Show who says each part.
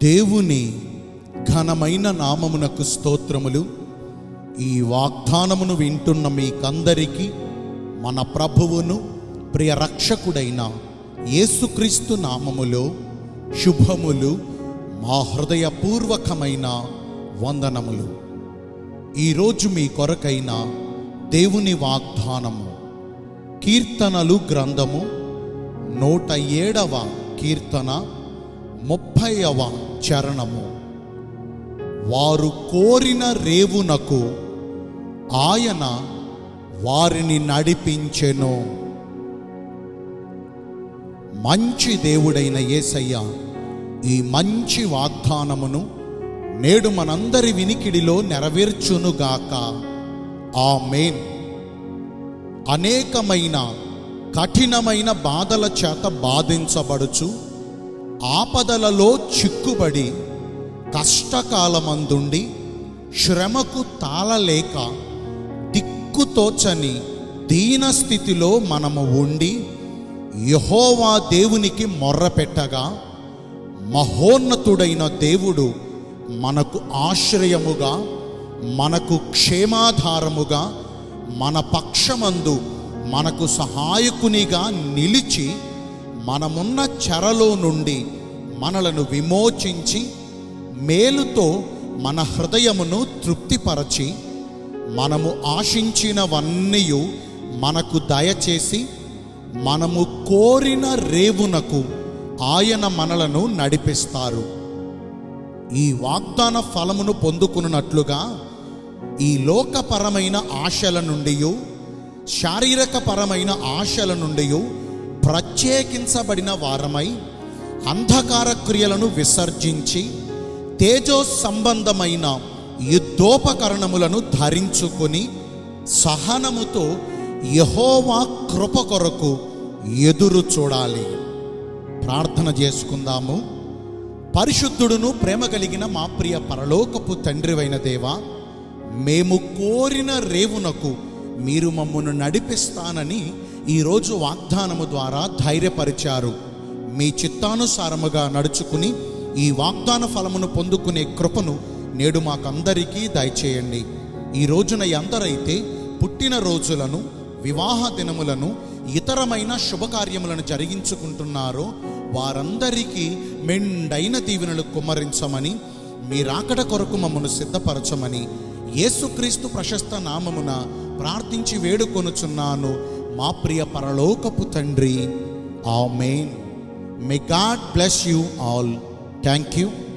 Speaker 1: దేవుని ఘనమైన నామమునకు స్తోత్రములు. ఈ వాగ్దానమును వింటున్న మీకందరికీ మన ప్రభువును ప్రియ రక్షకుడైన యేసుక్రీస్తు నామములో శుభములు, మా హృదయపూర్వకమైన వందనములు. ఈరోజు మీ కొరకైన దేవుని వాగ్దానము కీర్తనలు గ్రంథము 107వ కీర్తన 30వ చరణము. వారు కోరిన రేవునకు ఆయన వారిని నడిపించెను. మంచి దేవుడైన యేసయ్య ఈ మంచి వాగ్దానమును నేడు మనందరి వినికిడిలో నెరవేర్చునుగాక. ఆమేన్. అనేకమైన కఠినమైన బాధల చేత బాధించబడుచు, ఆపదలలో చిక్కుబడి, కష్టకాలమందుండి, శ్రమకు తాళలేక, దిక్కుతోచని దీనస్థితిలో మనము ఉండి యెహోవా దేవునికి మొర్రపెట్టగా, మహోన్నతుడైన దేవుడు మనకు ఆశ్రయముగా, మనకు క్షేమాధారముగా, మన పక్షమందు మనకు సహాయకునిగా నిలిచి మనమున్న చెరలో నుండి మనలను విమోచించి, మేలుతో మన హృదయమును తృప్తిపరచి, మనము ఆశించినవన్నీ మనకు దయచేసి, మనము కోరిన రేవునకు ఆయన మనలను నడిపిస్తారు. ఈ వాగ్దాన ఫలమును పొందుకున్నట్లుగా ఈ లోకపరమైన ఆశల నుండి, శారీరకపరమైన ఆశల నుండి ప్రత్యేకించబడిన వారమై అంధకార క్రియలను విసర్జించి తేజో సంబంధమైన యుద్ధోపకరణములను ధరించుకొని సహనముతో యెహోవా కృప కొరకు ఎదురు చూడాలి. ప్రార్థన చేసుకుందాము. పరిశుద్ధుడును ప్రేమ కలిగిన మా ప్రియ పరలోకపు తండ్రివైన దేవా, మేము కోరిన రేవునకు మీరు మమ్మను నడిపిస్తానని ఈరోజు వాగ్దానము ద్వారా ధైర్యపరిచారు. మీ చిత్తానుసారముగా నడుచుకుని ఈ వాగ్దాన ఫలమును పొందుకునే కృపను నేడు మాకందరికీ దయచేయండి. ఈ రోజున ఎందరైతే పుట్టిన రోజులను, వివాహ దినములను, ఇతరమైన శుభకార్యములను జరిగించుకుంటున్నారో వారందరికీ మెండైన దీవెనలు కుమ్మరించమని, మీ రాకడ కొరకు మమ్మను సిద్ధపరచమని యేసుక్రీస్తు ప్రశస్త నామమున ప్రార్థించి వేడుకొనుచున్నాను మా ప్రియ పరలోకపు తండ్రి. ఆమేన్. May God bless you all. Thank you.